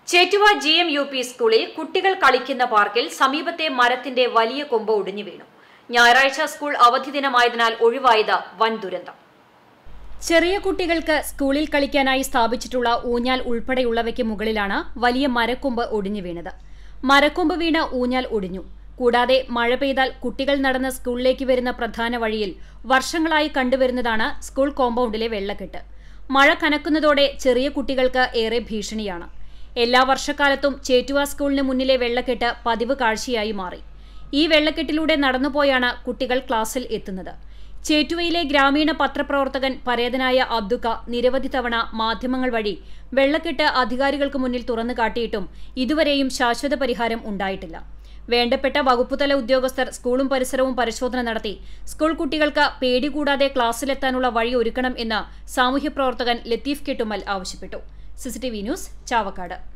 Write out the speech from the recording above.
Chettuva GMUP സ്കൂളിൽ കുട്ടികൾ കളിക്കുന്ന പാർക്കിൽ സമീപത്തെ മരത്തിന്റെ വലിയ കൊമ്പ് ഒടിഞ്ഞു വീണു. ഞായറാഴ്ച സ്കൂൾ അവധി ദിനമായതിനാൽ ഒഴിവായത് വൻ ദുരന്തം. ചെറിയ കുട്ടികൾക്ക് സ്കൂളിൽ കളിക്കാനായി സ്ഥാപിച്ചിട്ടുള്ള ഊഞ്ഞാൽ ഉൾപ്പെടെയുള്ളവയ്ക്ക് മുകളിലാണ് വലിയ മരക്കൊമ്പ് ഒടിഞ്ഞു വീണത്. മരക്കൊമ്പ് വീണ ഊഞ്ഞാൽ ഒടിഞ്ഞു. കൂടാതെ മഴ പെയ്താൽ കുട്ടികൾ നടന്ന് സ്കൂളിലേക്ക് വരുന്ന പ്രധാന വഴിയിൽ വർഷങ്ങളായി കണ്ടുവരുന്നതാണ് സ്കൂൾ കോമ്പൗണ്ടിലെ വെള്ളക്കെട്ട്. മഴ കനക്കുന്നതോടെ ചെറിയ കുട്ടികൾക്ക് ഏറെ ഭീഷണിയാണ്. എല്ലാ വർഷക്കാലത്തും ചേറ്റുവ സ്കൂളിന് മുന്നിലെ വെള്ളക്കെട്ട് പതിവ് കാഴ്ചയായി മാറി. ഈ വെള്ളക്കെട്ടിലൂടെ നടന്നുപോയാണ് കുട്ടികൾ ക്ലാസ്സിൽ എത്തുന്നത്. ചേറ്റുവയിലെ ഗ്രാമീണ പത്രപ്രവർത്തകൻ പരേതനായ അബ്ദുക്ക നിരവധി തവണ മാധ്യമങ്ങൾ വഴി വെള്ളക്കെട്ട് അധികാരികൾക്ക് മുന്നിൽ തുറന്നു കാട്ടിയിട്ടും ഇതുവരെയും ശാശ്വത പരിഹാരം ഉണ്ടായിട്ടില്ല. വേണ്ടപ്പെട്ട വകുപ്പുതല ഉദ്യോഗസ്ഥർ സ്കൂളും പരിസരവും പരിശോധന നടത്തി സ്കൂൾ കുട്ടികൾക്ക് പേടി കൂടാതെ ക്ലാസ്സിലെത്താനുള്ള വഴി ഒരുക്കണം എന്ന് സാമൂഹ്യപ്രവർത്തകൻ ലത്തീഫ് കെട്ടുമ്മൽ ആവശ്യപ്പെട്ടു. CCTV news, Chavakkad.